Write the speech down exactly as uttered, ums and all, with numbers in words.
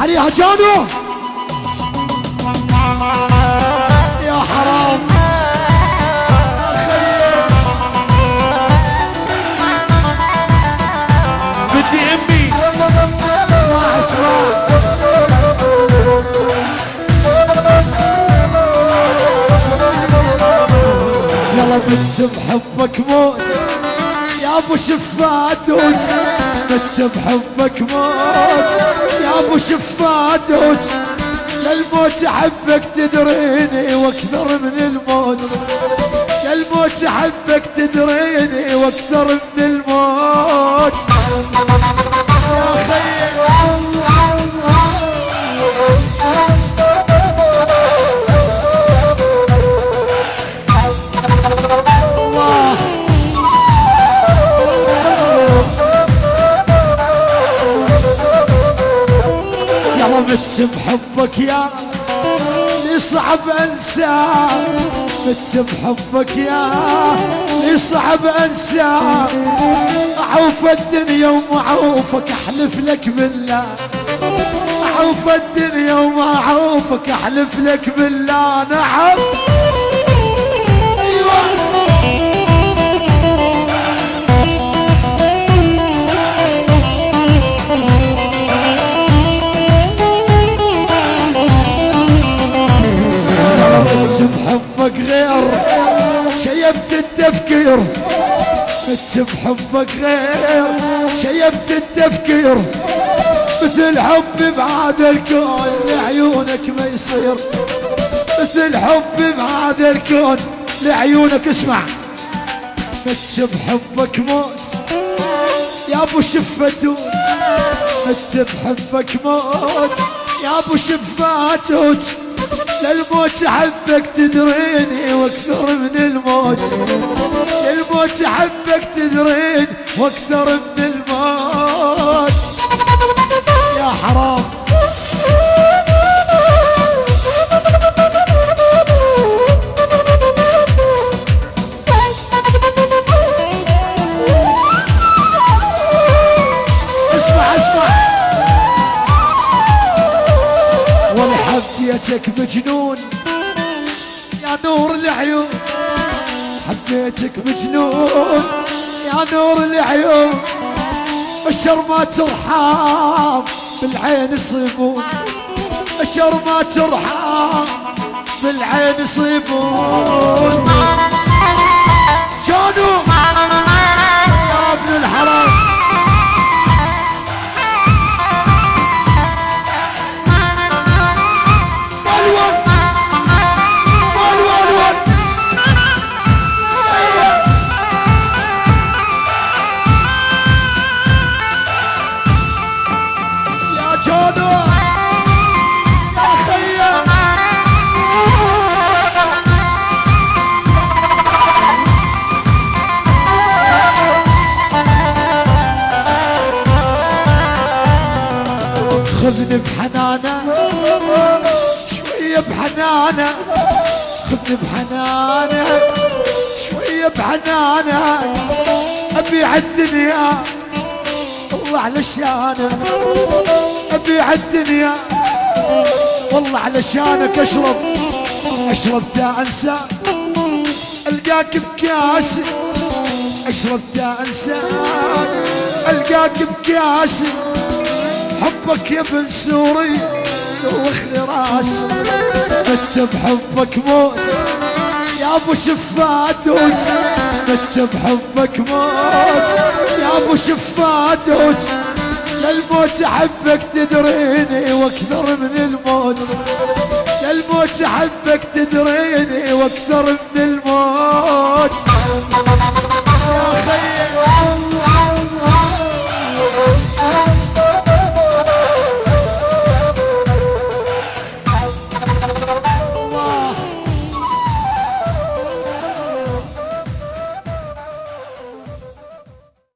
عليها جانو يا حرام بدي امي اسمع اسمع يلا بنت بحبك موت يا ابو شفاتوج، بنت بحبك موت يا ابو شفاتوج، للموت احبك تدريني واكثر من الموت، للموت احبك تدريني واكثر من الموت يا خيي. مت بحبك يا لي صعب انساه، مت بحبك يا لي صعب انساه، اعوف الدنيا ومعوفك احلف لك بالله، اعوف الدنيا ومعوفك احلف لك بالله. نعم بحبك غير شيبت التفكير، مت بحبك غير شيبت التفكير، مثل حبي بعاد الكون لعيونك ما يصير، مثل حبي بعاد الكون لعيونك. اسمع مت بحبك موت يا ابو شفتوت، مت بحبك موت يا ابو شفاتوت، للموت احبك تدريني واكثر من الموت، للموت احبك تدريني واكثر من الموت يا حرام. اسمع اسمع حبيتك مجنون يا نور العيون، حبيتك مجنون يا نور العيون، الشر ما ترحم بالعين يصيبون، الشر ما ترحم بالعين يصيبون. جانو يا ابن الحرام خذني بحنانه شويه بحنانه، خذني بحنانه شويه بحنانه، ابيع الدنيا والله علشانك، ابيع الدنيا والله علشانك، اشرب اشرب تا انسى القاك بكاسي، اشرب تا انسى القاك بكاسي، حبك يا ابن سوري دوخني راسي، مت بحبك موت يا ابو شفاتوت، مت بحبك موت يا ابو شفاتوت، للموت احبك تدريني واكثر من الموت، للموت احبك تدريني واكثر من